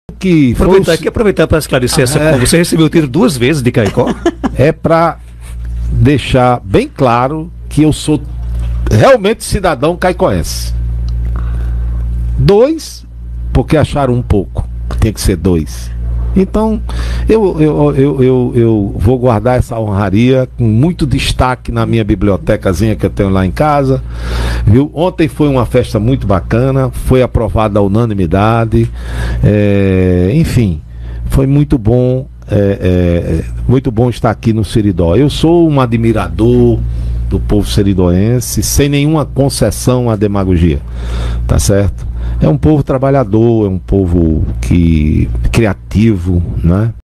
que aproveitar para esclarecer essa coisa. Você recebeu o título 2 vezes de Caicó? É para deixar bem claro que eu sou realmente cidadão caicoense. 2, porque acharam um pouco, tem que ser 2. Então, eu vou guardar essa honraria com muito destaque na minha bibliotecazinha que eu tenho lá em casa, viu? Ontem foi uma festa muito bacana, foi aprovada a unanimidade, enfim, foi muito bom, muito bom estar aqui no Seridó. Eu sou um admirador do povo seridoense, sem nenhuma concessão à demagogia, tá certo? É um povo trabalhador, é um povo criativo, né?